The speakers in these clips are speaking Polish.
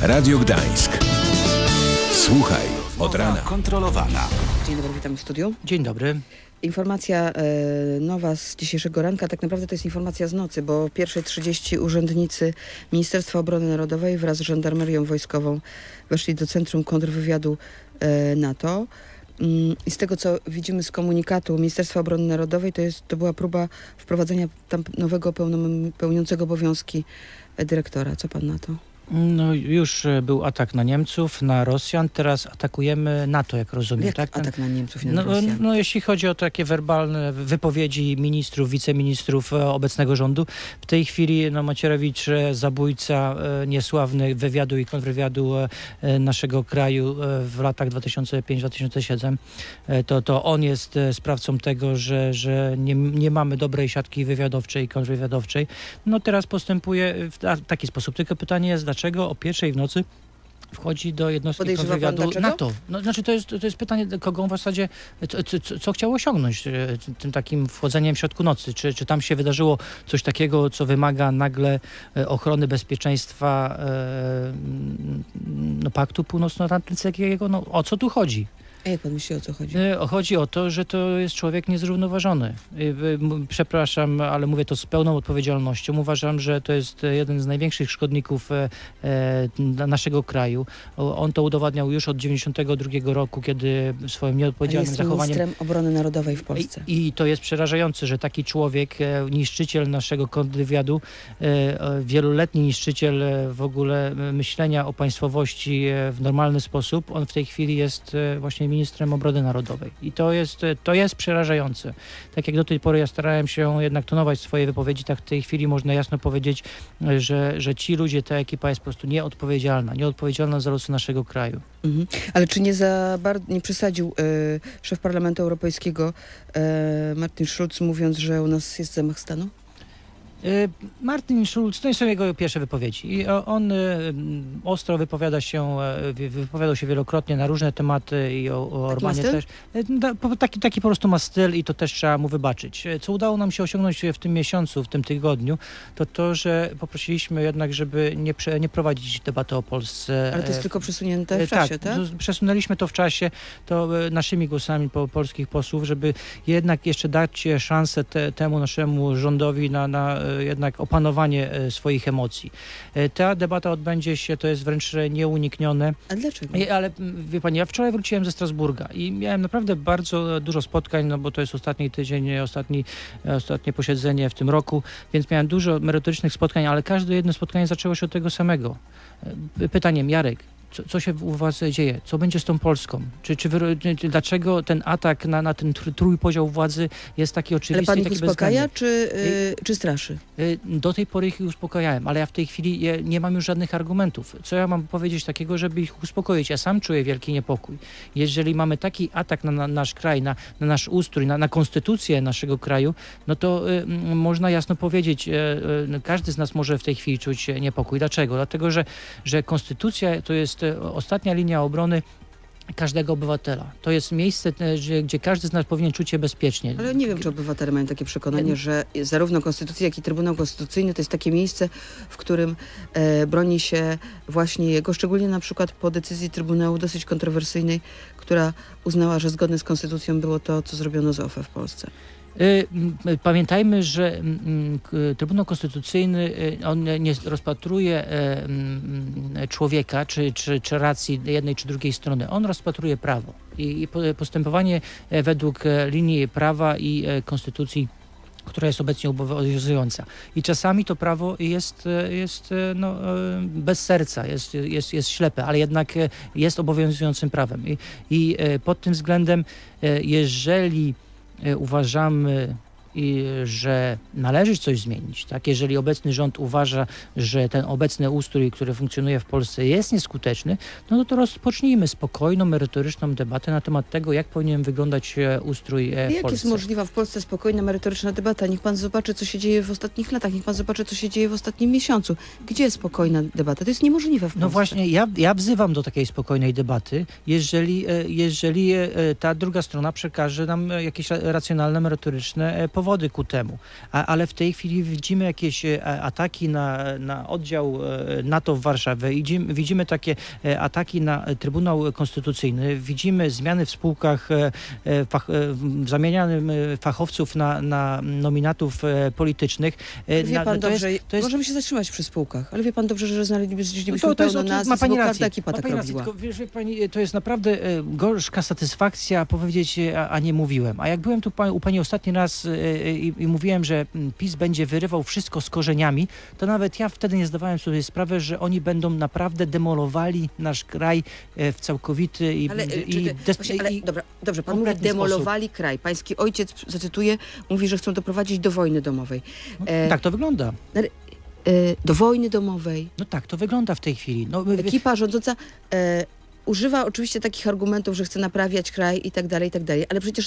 Radio Gdańsk. Słuchaj od rana. Kontrolowana. Dzień dobry, witam w studiu. Dzień dobry. Informacja nowa z dzisiejszego ranka, tak naprawdę to jest informacja z nocy, bo w 1:30 urzędnicy Ministerstwa Obrony Narodowej wraz z żandarmerią wojskową weszli do Centrum Kontrwywiadu NATO. I z tego, co widzimy z komunikatu Ministerstwa Obrony Narodowej, to była próba wprowadzenia tam nowego pełniącego obowiązki dyrektora. Co pan na to? No już był atak na Niemców, na Rosjan, teraz atakujemy NATO, jak rozumiem. Jak tak? atak na Niemców i na Rosjan? No jeśli chodzi o takie werbalne wypowiedzi ministrów, wiceministrów obecnego rządu, w tej chwili Macierewicz, zabójca niesławny wywiadu i kontrwywiadu naszego kraju w latach 2005-2007, to on jest sprawcą tego, że nie mamy dobrej siatki wywiadowczej i kontrwywiadowczej. No teraz postępuje w taki sposób. Tylko pytanie jest, dlaczego o 1:00 w nocy wchodzi do jednostki kontrwywiadu NATO? No, znaczy to jest pytanie, kogo on w zasadzie, co chciał osiągnąć tym takim wchodzeniem w środku nocy? Czy tam się wydarzyło coś takiego, co wymaga nagle ochrony bezpieczeństwa Paktu Północnoatlantyckiego? No, o co tu chodzi? A jak pan myśli, o co chodzi? Chodzi o to, że to jest człowiek niezrównoważony. Przepraszam, ale mówię to z pełną odpowiedzialnością. Uważam, że to jest jeden z największych szkodników naszego kraju. On to udowadniał już od 1992 roku, kiedy swoim nieodpowiedzialnym zachowaniem... Jest ministrem obrony narodowej w Polsce. I to jest przerażające, że taki człowiek, niszczyciel naszego kontrwywiadu, wieloletni niszczyciel w ogóle myślenia o państwowości w normalny sposób, on w tej chwili jest właśnie ministrem obrony narodowej. I to jest przerażające. Tak jak do tej pory ja starałem się jednak tonować swoje wypowiedzi, tak w tej chwili można jasno powiedzieć, że ci ludzie, ta ekipa jest po prostu nieodpowiedzialna za losy naszego kraju. Mhm. Ale czy nie przesadził szef Parlamentu Europejskiego Martin Schulz, mówiąc, że u nas jest zamach stanu? Martin Schulz, to są jego pierwsze wypowiedzi. I on ostro wypowiadał się wielokrotnie na różne tematy i o Orbanie też. Taki po prostu ma styl i to też trzeba mu wybaczyć. Co udało nam się osiągnąć w tym miesiącu, w tym tygodniu, to że poprosiliśmy jednak, żeby nie prowadzić debaty o Polsce. Ale to jest tylko przesunięte w czasie, tak? Przesunęliśmy to w czasie, to naszymi głosami polskich posłów, żeby jednak jeszcze dać szansę temu naszemu rządowi na jednak opanowanie swoich emocji. Ta debata odbędzie się, to jest wręcz nieuniknione. A dlaczego? Ale wie pani, ja wczoraj wróciłem ze Strasburga i miałem naprawdę bardzo dużo spotkań, bo to jest ostatni tydzień, ostatnie posiedzenie w tym roku, więc miałem dużo merytorycznych spotkań, ale każde jedno spotkanie zaczęło się od tego samego. Pytaniem, Jarek, co się u was dzieje? Co będzie z tą Polską? Dlaczego ten atak na ten trójpodział władzy jest taki oczywisty? Ale pan ich uspokaja, czy straszy? Do tej pory ich uspokajałem, ale ja w tej chwili nie mam już żadnych argumentów. Co ja mam powiedzieć takiego, żeby ich uspokoić? Ja sam czuję wielki niepokój. Jeżeli mamy taki atak na nasz kraj, na nasz ustrój, na konstytucję naszego kraju, no to można jasno powiedzieć, każdy z nas może w tej chwili czuć niepokój. Dlaczego? Dlatego, że konstytucja to jest ostatnia linia obrony każdego obywatela. To jest miejsce, gdzie każdy z nas powinien czuć się bezpiecznie. Ale nie wiem, czy obywatele mają takie przekonanie, że zarówno Konstytucja, jak i Trybunał Konstytucyjny to jest takie miejsce, w którym broni się właśnie jego, szczególnie na przykład po decyzji Trybunału dosyć kontrowersyjnej, która uznała, że zgodne z Konstytucją było to, co zrobiono z OFE w Polsce. Pamiętajmy, że Trybunał Konstytucyjny on nie rozpatruje człowieka czy racji jednej czy drugiej strony. On rozpatruje prawo i postępowanie według linii prawa i konstytucji, która jest obecnie obowiązująca. I czasami to prawo jest bez serca, jest ślepe, ale jednak jest obowiązującym prawem. I pod tym względem, jeżeli uważamy, że należy coś zmienić, tak? Jeżeli obecny rząd uważa, że ten obecny ustrój, który funkcjonuje w Polsce jest nieskuteczny, no to rozpocznijmy spokojną, merytoryczną debatę na temat tego, jak powinien wyglądać ustrój w Polsce. Jak jest możliwa w Polsce spokojna, merytoryczna debata? Niech pan zobaczy, co się dzieje w ostatnich latach, niech pan zobaczy, co się dzieje w ostatnim miesiącu. Gdzie jest spokojna debata? To jest niemożliwe w Polsce. No właśnie, ja wzywam do takiej spokojnej debaty, jeżeli ta druga strona przekaże nam jakieś racjonalne, merytoryczne powody ku temu. Ale w tej chwili widzimy jakieś ataki na oddział NATO w Warszawie, widzimy takie ataki na Trybunał Konstytucyjny, widzimy zmiany w spółkach, zamienianym fachowców na nominatów politycznych. Wie pan dobrze, możemy się zatrzymać przy spółkach, ale wie pan dobrze, że znaleźlibyśmy pełno nazwisk, bo każda ekipa tak robiła. Tylko, wie pani, to jest naprawdę gorzka satysfakcja powiedzieć, a nie mówiłem. A jak byłem tu u pani ostatni raz i mówiłem, że PiS będzie wyrywał wszystko z korzeniami, to nawet ja wtedy nie zdawałem sobie sprawy, że oni będą naprawdę demolowali nasz kraj w całkowity Dobrze, pan mówi, demolowali kraj. Pański ojciec, zacytuję, mówi, że chcą doprowadzić do wojny domowej. Tak to wygląda. Do wojny domowej. No tak, to wygląda w tej chwili. Ekipa rządząca używa oczywiście takich argumentów, że chce naprawiać kraj i tak dalej, ale przecież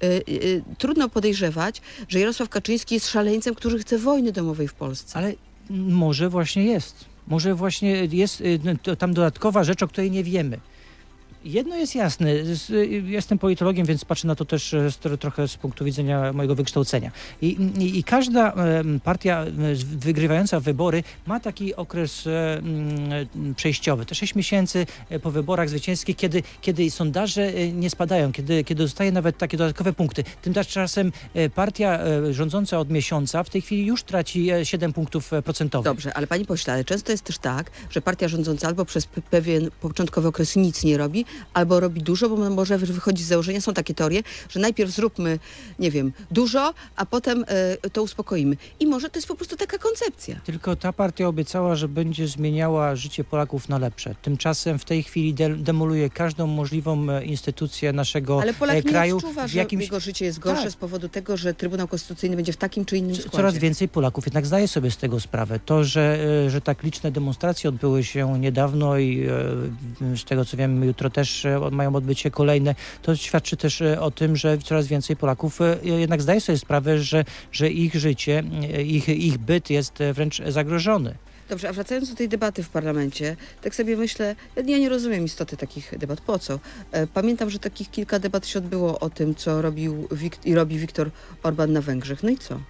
trudno podejrzewać, że Jarosław Kaczyński jest szaleńcem, który chce wojny domowej w Polsce. Ale może właśnie jest. Może właśnie jest tam dodatkowa rzecz, o której nie wiemy. Jedno jest jasne, jestem politologiem, więc patrzę na to też trochę z punktu widzenia mojego wykształcenia. I każda partia wygrywająca wybory ma taki okres przejściowy. Te 6 miesięcy po wyborach zwycięskich, kiedy sondaże nie spadają, kiedy dostaje nawet takie dodatkowe punkty. Tymczasem partia rządząca od miesiąca w tej chwili już traci 7 punktów procentowych. Dobrze, ale pani pośle, ale często jest też tak, że partia rządząca albo przez pewien początkowy okres nic nie robi, albo robi dużo, bo może wychodzi z założenia, są takie teorie, że najpierw zróbmy, nie wiem, dużo, a potem to uspokoimy. I może to jest po prostu taka koncepcja. Tylko ta partia obiecała, że będzie zmieniała życie Polaków na lepsze. Tymczasem w tej chwili demoluje każdą możliwą instytucję naszego kraju. Ale Polak nie odczuwa, że jego życie jest gorsze z powodu tego, że Trybunał Konstytucyjny będzie w takim czy innym składzie. Coraz więcej Polaków jednak zdaje sobie z tego sprawę. To, że tak liczne demonstracje odbyły się niedawno i z tego co wiem, jutro też mają odbyć się kolejne, to świadczy też o tym, że coraz więcej Polaków jednak zdaje sobie sprawę, że ich życie, ich byt jest wręcz zagrożony. Dobrze, a wracając do tej debaty w parlamencie, tak sobie myślę, ja nie rozumiem istoty takich debat. Po co? Pamiętam, że takich kilka debat się odbyło o tym, co robił i robi Viktor Orbán na Węgrzech. No i co?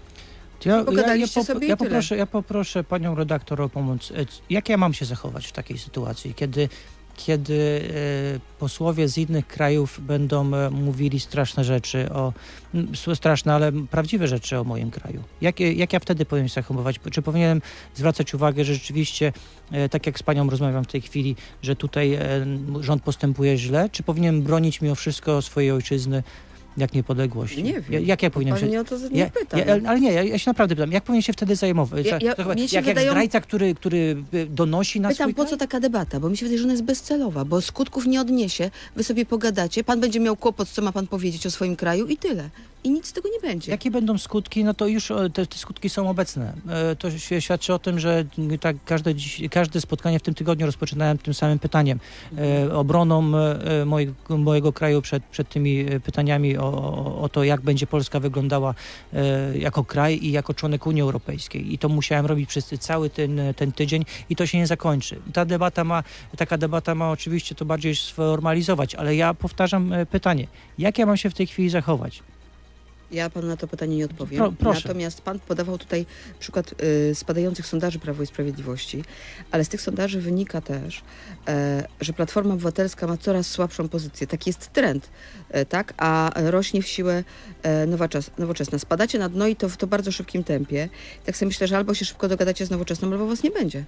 Ja poproszę panią redaktor o pomoc. Jak ja mam się zachować w takiej sytuacji, kiedy posłowie z innych krajów będą mówili straszne rzeczy, straszne, ale prawdziwe rzeczy o moim kraju? Jak ja wtedy powinien się zachowywać? Czy powinienem zwracać uwagę, że rzeczywiście, tak jak z panią rozmawiam w tej chwili, że tutaj rząd postępuje źle? Czy powinien bronić mimo wszystko swojej ojczyzny jak niepodległości? Nie wiem. Jak ja powinienem się... Mnie o to nie pyta. Ale nie, ja się naprawdę pytam, jak powinien się wtedy zajmować? Jak zdrajca, który donosi na swój kraj? Po co taka debata? Bo mi się wydaje, że ona jest bezcelowa, bo skutków nie odniesie. Wy sobie pogadacie, pan będzie miał kłopot, co ma pan powiedzieć o swoim kraju i tyle. I nic z tego nie będzie. Jakie będą skutki? No to już te skutki są obecne. To świadczy o tym, że tak każde spotkanie w tym tygodniu rozpoczynałem tym samym pytaniem. Obroną mojego kraju przed tymi pytaniami o to, jak będzie Polska wyglądała jako kraj i jako członek Unii Europejskiej. I to musiałem robić przez cały ten tydzień i to się nie zakończy. Taka debata ma oczywiście to bardziej sformalizować, ale ja powtarzam pytanie. Jak ja mam się w tej chwili zachować? Ja panu na to pytanie nie odpowiem. Proszę. Natomiast pan podawał tutaj przykład spadających sondaży Prawo i Sprawiedliwości, ale z tych sondaży wynika też, że Platforma Obywatelska ma coraz słabszą pozycję. Taki jest trend, tak? A rośnie w siłę Nowoczesna. Spadacie na dno i to w bardzo szybkim tempie. Tak sobie myślę, że albo się szybko dogadacie z Nowoczesną, albo was nie będzie.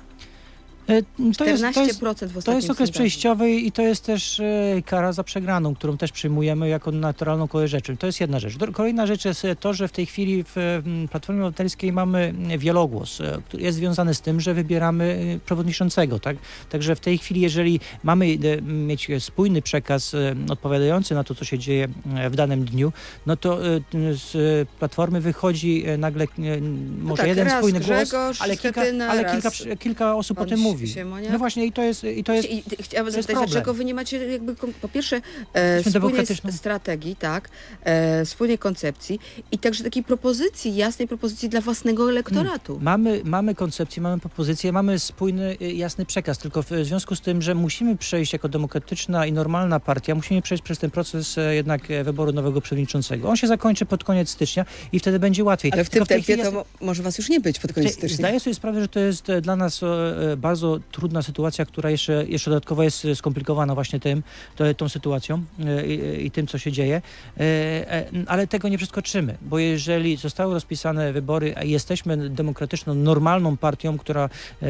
14% w ostatnim To jest okres sondażu. przejściowy i to jest też kara za przegraną, którą też przyjmujemy jako naturalną kolej rzeczy. To jest jedna rzecz. Kolejna rzecz jest to, że w tej chwili w Platformie Obywatelskiej mamy wielogłos, który jest związany z tym, że wybieramy przewodniczącego. Tak? Także w tej chwili, jeżeli mamy mieć spójny przekaz odpowiadający na to, co się dzieje w danym dniu, no to z Platformy wychodzi nagle może jeden spójny głos, ale kilka osób o tym mówi. mówi. Siemonia. No właśnie i to jest Chciałabym zapytać, problem. dlaczego wy nie macie jakby, po pierwsze, Jesteśmy spójnej demokratyczną. strategii, tak, spójnej koncepcji i także takiej propozycji, jasnej propozycji dla własnego elektoratu. Mamy koncepcję, mamy propozycję, mamy spójny, jasny przekaz, tylko w związku z tym, że musimy przejść jako demokratyczna i normalna partia, musimy przejść przez ten proces jednak wyboru nowego przewodniczącego. On się zakończy pod koniec stycznia i wtedy będzie łatwiej. Ale w tym tempie to może was już nie być pod koniec stycznia. Zdaję sobie sprawę, że to jest dla nas bardzo trudna sytuacja, która jeszcze dodatkowo jest skomplikowana właśnie tą sytuacją i tym, co się dzieje, ale tego nie przeskoczymy, bo jeżeli zostały rozpisane wybory, a jesteśmy demokratyczną, normalną partią, która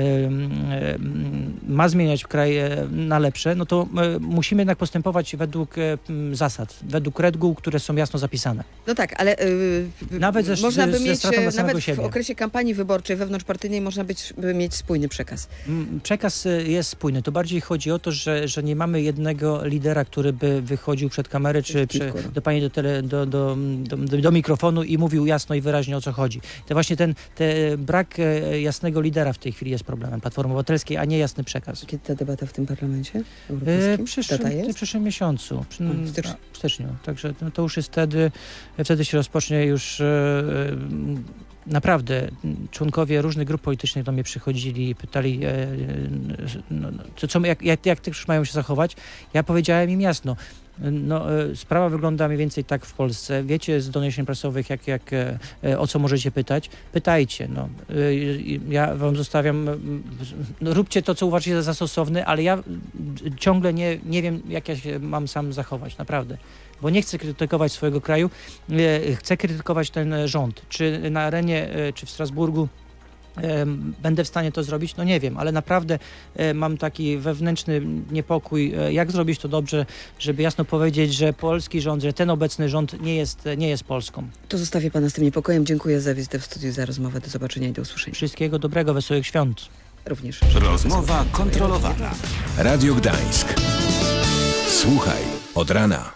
ma zmieniać kraj na lepsze, no to musimy jednak postępować według zasad, według reguł, które są jasno zapisane. No tak, ale Nawet można by mieć, stratą dla samego nawet w siebie. okresie kampanii wyborczej wewnątrzpartyjnej można by mieć spójny przekaz. Przekaz jest spójny. To bardziej chodzi o to, że nie mamy jednego lidera, który by wychodził przed kamerę czy do mikrofonu i mówił jasno i wyraźnie, o co chodzi. To właśnie ten brak jasnego lidera w tej chwili jest problemem Platformy Obywatelskiej, a nie jasny przekaz. Kiedy ta debata w tym parlamencie europejskim? W przyszłym miesiącu. W w styczniu. Także to już jest wtedy się rozpocznie już naprawdę członkowie różnych grup politycznych do mnie przychodzili i pytali, jak też mają się zachować. Ja powiedziałem im jasno, sprawa wygląda mniej więcej tak w Polsce. Wiecie z doniesień prasowych, o co możecie pytać. Pytajcie. Ja wam zostawiam, róbcie to, co uważacie za stosowne, ale ja ciągle nie wiem, jak ja się mam sam zachować, naprawdę. Bo nie chcę krytykować swojego kraju, chcę krytykować ten rząd. Czy na arenie, czy w Strasburgu będę w stanie to zrobić? No nie wiem, ale naprawdę mam taki wewnętrzny niepokój, jak zrobić to dobrze, żeby jasno powiedzieć, że polski rząd, że ten obecny rząd nie jest Polską. To zostawię pana z tym niepokojem. Dziękuję za wizytę w studiu, za rozmowę. Do zobaczenia i do usłyszenia. Wszystkiego dobrego, wesołych świąt. Również. Rozmowa kontrolowana. Radio Gdańsk. Słuchaj od rana.